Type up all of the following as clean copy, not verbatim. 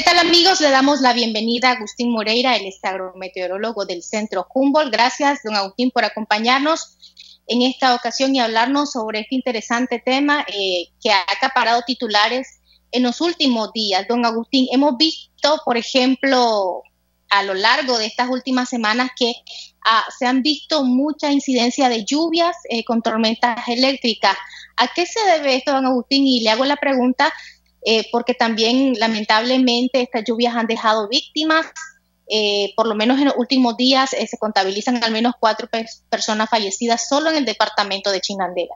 tal, amigos? Le damos la bienvenida a Agustín Moreira, él es agrometeorólogo del Centro Humboldt. Gracias, don Agustín, por acompañarnos en esta ocasión y hablarnos sobre este interesante tema que ha acaparado titulares en los últimos días. Don Agustín, hemos visto, por ejemplo, a lo largo de estas últimas semanas que se han visto mucha incidencia de lluvias con tormentas eléctricas. ¿A qué se debe esto, don Agustín? Y le hago la pregunta porque también lamentablemente estas lluvias han dejado víctimas. Por lo menos en los últimos días se contabilizan al menos 4 personas fallecidas solo en el departamento de Chinandega.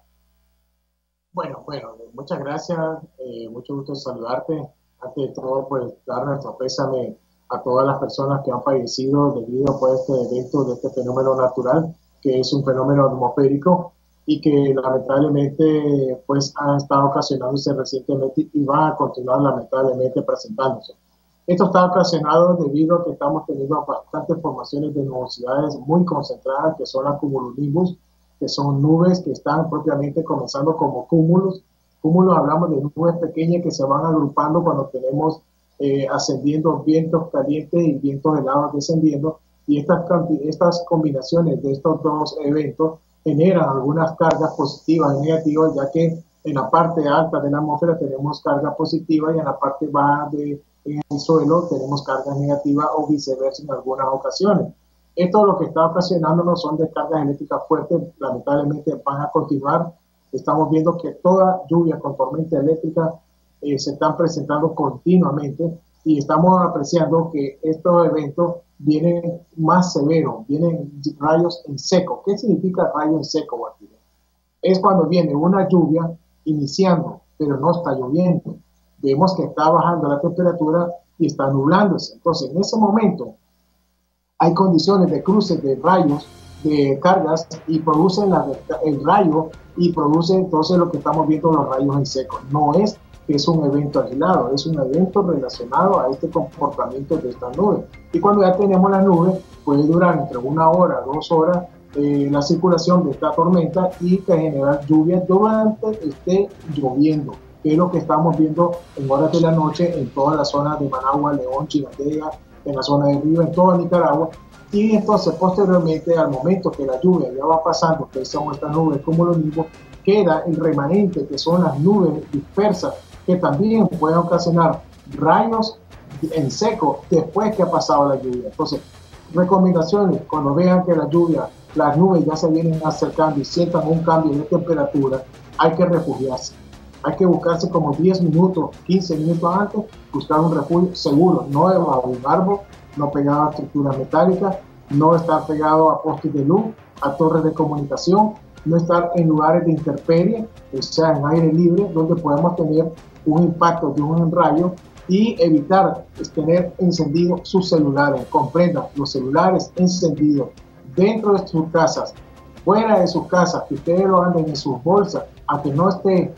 Bueno, muchas gracias, mucho gusto saludarte. Antes de todo, pues dar nuestro pésame a todas las personas que han fallecido debido a este evento, de este fenómeno natural, que es un fenómeno atmosférico y que lamentablemente pues ha estado ocasionándose recientemente y va a continuar lamentablemente presentándose. Esto está ocasionado debido a que estamos teniendo bastantes formaciones de nubosidades muy concentradas, que son las cumulonimbus, que son nubes que están propiamente comenzando como cúmulos. Cúmulos, hablamos de nubes pequeñas que se van agrupando cuando tenemos ascendiendo vientos calientes y vientos helados descendiendo, y estas combinaciones de estos dos eventos generan algunas cargas positivas y negativas, ya que en la parte alta de la atmósfera tenemos carga positiva y en la parte baja en el suelo tenemos cargas negativas o viceversa en algunas ocasiones. Esto lo que está ocasionándonos son descargas eléctricas fuertes, lamentablemente van a continuar. Estamos viendo que toda lluvia con tormenta eléctrica se están presentando continuamente y estamos apreciando que estos eventos vienen más severos, vienen rayos en seco. ¿Qué significa rayo en seco, Guatire? Es cuando viene una lluvia iniciando, pero no está lloviendo. Vemos que está bajando la temperatura y está nublándose. Entonces, en ese momento hay condiciones de cruces de rayos, de cargas, y producen el rayo y produce entonces lo que estamos viendo, los rayos en seco. No es que es un evento aislado, es un evento relacionado a este comportamiento de esta nube. Y cuando ya tenemos la nube, puede durar entre 1 hora, 2 horas la circulación de esta tormenta y que generar lluvia durante esté lloviendo, que es lo que estamos viendo en horas de la noche en toda la zona de Managua, León, Chinandega, en la zona de Río, en toda Nicaragua. Y entonces posteriormente, al momento que la lluvia ya va pasando, que son estas nubes cumulonimbus, queda el remanente, que son las nubes dispersas, que también pueden ocasionar rayos en seco después que ha pasado la lluvia. Entonces, recomendaciones: cuando vean que la lluvia, las nubes ya se vienen acercando y sientan un cambio de temperatura, hay que refugiarse. Hay que buscarse como 10 minutos, 15 minutos antes, buscar un refugio seguro, no debajo de un árbol, no pegado a estructuras metálicas, no estar pegado a postes de luz, a torres de comunicación, no estar en lugares de intemperie, o sea, en aire libre, donde podemos tener un impacto de un rayo, y evitar tener encendidos sus celulares. Comprendan, los celulares encendidos dentro de sus casas, fuera de sus casas, que ustedes lo anden en sus bolsas, a que no esté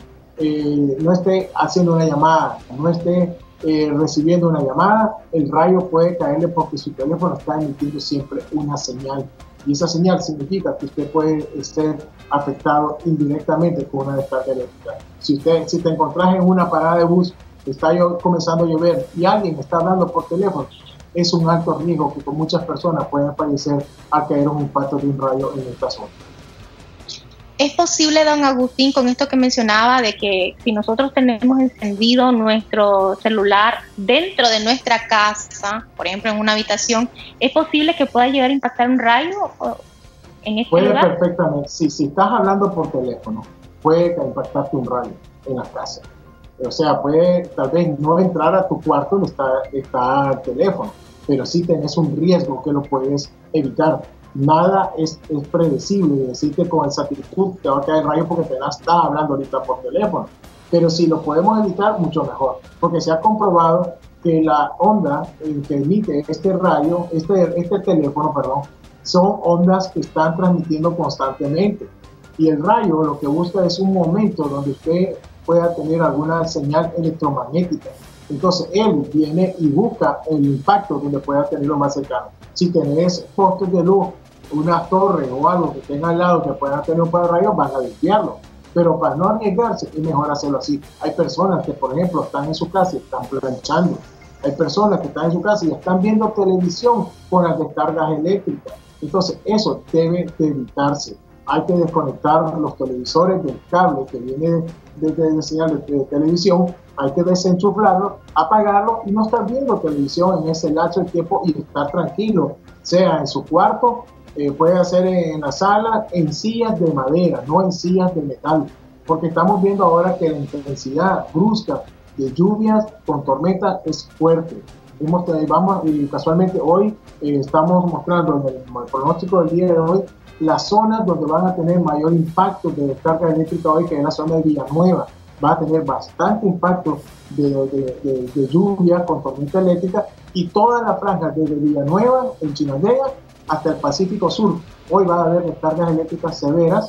haciendo una llamada, no esté recibiendo una llamada, el rayo puede caerle porque su teléfono está emitiendo siempre una señal, y esa señal significa que usted puede ser afectado indirectamente con una descarga eléctrica. Si te encontrás en una parada de bus, está comenzando a llover y alguien está hablando por teléfono, es un alto riesgo que con muchas personas pueden fallecer al caer un impacto de un rayo en esta zona. ¿Es posible, don Agustín, con esto que mencionaba, de que si nosotros tenemos encendido nuestro celular dentro de nuestra casa, por ejemplo en una habitación, es posible que pueda llegar a impactar un rayo en este lugar? Puede perfectamente. Si estás hablando por teléfono, puede impactarte un rayo en la casa. O sea, puede tal vez no entrar a tu cuarto donde está el teléfono, pero sí tenés un riesgo que lo puedes evitar. Nada es predecible, decirte con exactitud te va a caer el rayo porque te estás hablando ahorita por teléfono, pero si lo podemos evitar, mucho mejor, porque se ha comprobado que la onda que emite este rayo, este teléfono, perdón, son ondas que están transmitiendo constantemente, y el rayo lo que busca es un momento donde usted pueda tener alguna señal electromagnética. Entonces él viene y busca el impacto donde pueda tenerlo más cercano. Si tenés postes de luz, una torre o algo que tenga al lado que pueda tener un par de rayos, van a limpiarlo. Pero para no arriesgarse, es mejor hacerlo así. Hay personas que, por ejemplo, están en su casa y están planchando Hay personas que están en su casa y están viendo televisión con las descargas eléctricas. Entonces, eso debe de evitarse. Hay que desconectar los televisores del cable que viene desde la señal de televisión. Hay que desenchufarlo, apagarlo y no estar viendo televisión en ese lapso de tiempo y estar tranquilo, sea en su cuarto, puede hacer en la sala, en sillas de madera, no en sillas de metal, porque estamos viendo ahora que la intensidad brusca de lluvias con tormentas es fuerte. Y casualmente hoy estamos mostrando en el pronóstico del día de hoy las zonas donde van a tener mayor impacto de descarga eléctrica hoy, que es la zona de Villanueva. Va a tener bastante impacto de lluvia con tormenta eléctrica, y toda la franja desde Villanueva, en Chinandega, hasta el Pacífico Sur. Hoy va a haber descargas eléctricas severas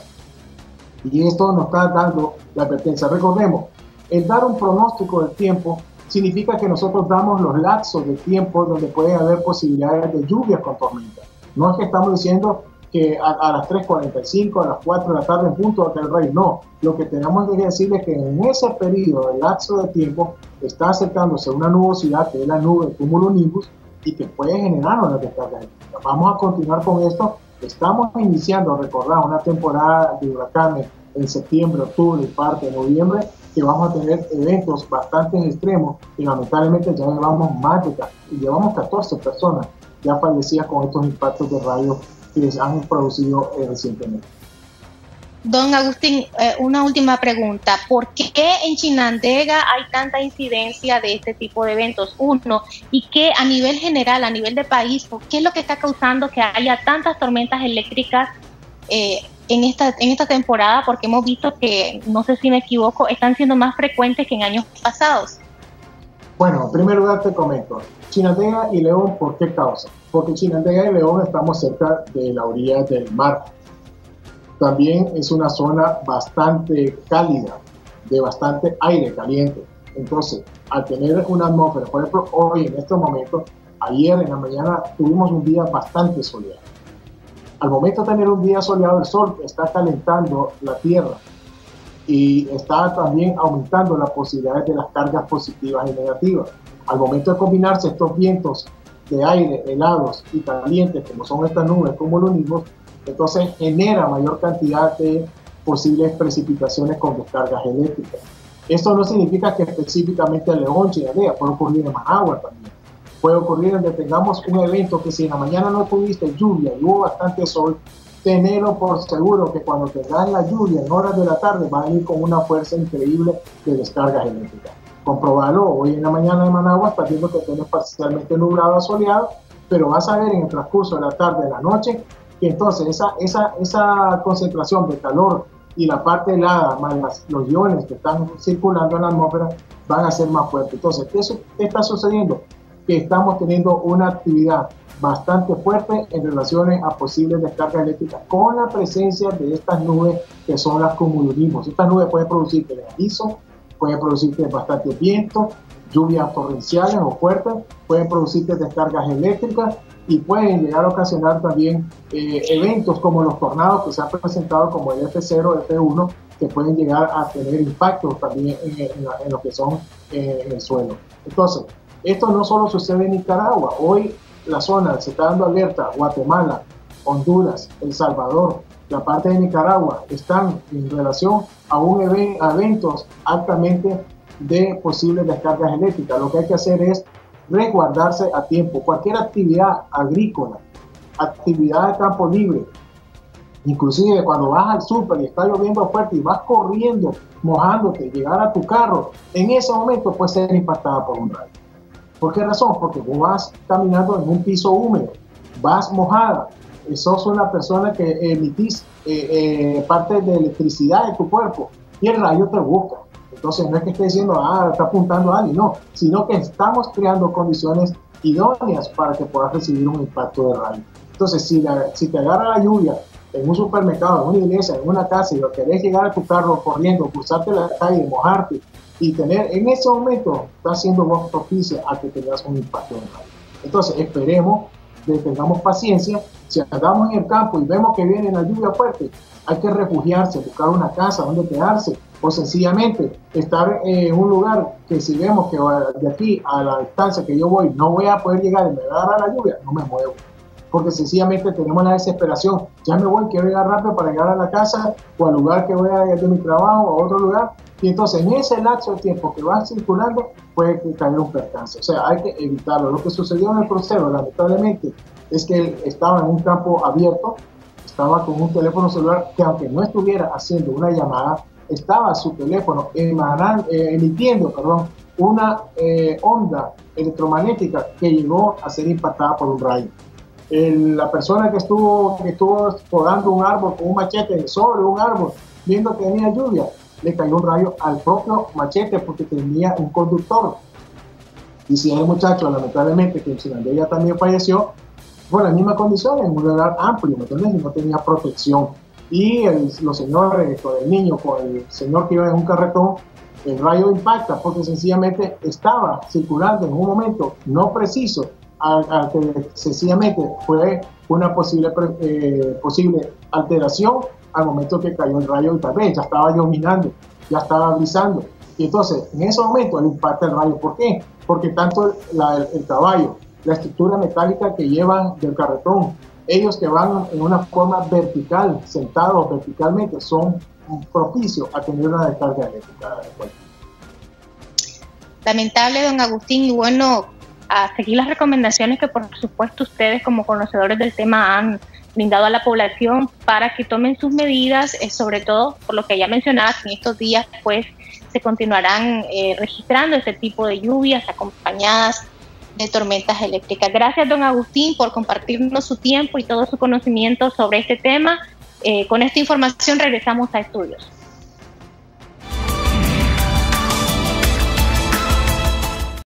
y esto nos está dando la advertencia. Recordemos, el dar un pronóstico del tiempo significa que nosotros damos los lapsos de tiempo donde puede haber posibilidades de lluvias con tormenta. No es que estamos diciendo que a las 3:45, a las 4 de la tarde en punto del rey, no. Lo que tenemos que decirles es que en ese periodo, el lapso de tiempo, está acercándose una nubosidad, que es la nube de cumulonimbus, y que puede generar una descarga eléctrica. Vamos a continuar con esto. Estamos iniciando, recordar, una temporada de huracanes en septiembre, octubre y parte de noviembre, que vamos a tener eventos bastante extremos, y lamentablemente ya llevamos 14 personas ya fallecidas con estos impactos de rayos que les han producido recientemente. Don Agustín, una última pregunta. ¿Por qué en Chinandega hay tanta incidencia de este tipo de eventos? Uno, y que a nivel general, a nivel de país, ¿qué es lo que está causando que haya tantas tormentas eléctricas en esta temporada? Porque hemos visto que, no sé si me equivoco, están siendo más frecuentes que en años pasados. Bueno, en primer lugar te comento, Chinandega y León, ¿por qué causa? Porque Chinandega y León estamos cerca de la orilla del mar. También es una zona bastante cálida, de bastante aire caliente. Entonces, al tener una atmósfera, por ejemplo, hoy en estos momentos, ayer en la mañana tuvimos un día bastante soleado. Al momento de tener un día soleado, el sol está calentando la tierra y está también aumentando las posibilidades de las cargas positivas y negativas. Al momento de combinarse estos vientos de aire helados y calientes, como son estas nubes cumulonimbus, entonces genera mayor cantidad de posibles precipitaciones con descargas eléctricas. Esto no significa que específicamente en León, Chinandega, puede ocurrir en Managua también. Puede ocurrir donde tengamos un evento que si en la mañana no tuviste lluvia y hubo bastante sol, tenerlo por seguro que cuando tengas la lluvia en horas de la tarde va a ir con una fuerza increíble de descargas eléctricas. Comprobarlo, hoy en la mañana de Managua está viendo que tienes parcialmente nublado, soleado, pero vas a ver en el transcurso de la tarde, de la noche, que entonces esa concentración de calor y la parte helada más los iones que están circulando en la atmósfera van a ser más fuertes. Entonces, ¿qué está sucediendo? Que estamos teniendo una actividad bastante fuerte en relación a posibles descargas eléctricas con la presencia de estas nubes que son las cumulonimbus. Estas nubes pueden producir granizo, pueden producir bastante viento, lluvias torrenciales o fuertes, pueden producir descargas eléctricas y pueden llegar a ocasionar también eventos como los tornados que se han presentado, como el F0, F1, que pueden llegar a tener impactos también en lo que son en el suelo. Entonces, esto no solo sucede en Nicaragua. Hoy la zona se está dando alerta, Guatemala, Honduras, El Salvador, la parte de Nicaragua, están en relación a eventos altamente de posibles descargas eléctricas. Lo que hay que hacer es resguardarse a tiempo. Cualquier actividad agrícola, actividad de campo libre, inclusive cuando vas al súper y está lloviendo fuerte y vas corriendo, mojándote, llegar a tu carro, en ese momento puede ser impactada por un rayo. ¿Por qué razón? Porque vos vas caminando en un piso húmedo, vas mojada, sos una persona que emitís parte de electricidad de tu cuerpo y el rayo te busca. Entonces no es que esté diciendo, está apuntando a alguien, no, sino que estamos creando condiciones idóneas para que puedas recibir un impacto de rayo. Entonces, si te agarra la lluvia en un supermercado, en una iglesia, en una casa y lo querés llegar a tu carro corriendo, cruzarte la calle, mojarte y tener, en ese momento está siendo vos propicia a que tengas un impacto de rayo. Entonces, esperemos que tengamos paciencia. Si andamos en el campo y vemos que viene la lluvia fuerte, hay que refugiarse, buscar una casa donde quedarse o sencillamente estar en un lugar que si vemos que de aquí a la distancia que yo voy no voy a poder llegar y me va a agarrar la lluvia, no me muevo. Porque sencillamente tenemos la desesperación, ya me voy, quiero llegar rápido para llegar a la casa o al lugar que voy a ir de mi trabajo o a otro lugar, y entonces en ese lapso de tiempo que va circulando puede caer un percance, o sea, hay que evitarlo. Lo que sucedió en el crucero, lamentablemente, es que él estaba en un campo abierto, estaba con un teléfono celular que aunque no estuviera haciendo una llamada, estaba su teléfono emitiendo una onda electromagnética que llegó a ser impactada por un rayo. La persona que estuvo podando un árbol con un machete sobre un árbol, viendo que venía lluvia, le cayó un rayo al propio machete porque tenía un conductor. Y si el muchacho, lamentablemente, que en Chinandega también falleció, fue la misma condición, en un lugar amplio, ¿me entiendes? Y no tenía protección. Y los señores, con el niño, con el señor que iba en un carretón, el rayo impacta porque sencillamente estaba circulando en un momento no preciso, al que sencillamente fue una posible alteración al momento que cayó el rayo y tal vez ya estaba llovinando, ya estaba brisando. Y entonces, en ese momento, le impacta el rayo. ¿Por qué? Porque tanto el caballo, la estructura metálica que llevan del carretón, ellos que van en una forma vertical, sentados verticalmente, son propicios a tener una descarga eléctrica. Lamentable, don Agustín, y bueno, a seguir las recomendaciones que por supuesto ustedes como conocedores del tema han brindado a la población para que tomen sus medidas, sobre todo por lo que ya mencionabas, que en estos días pues se continuarán registrando este tipo de lluvias acompañadas de tormentas eléctricas. Gracias, don Agustín, por compartirnos su tiempo y todo su conocimiento sobre este tema. Con esta información regresamos a estudios.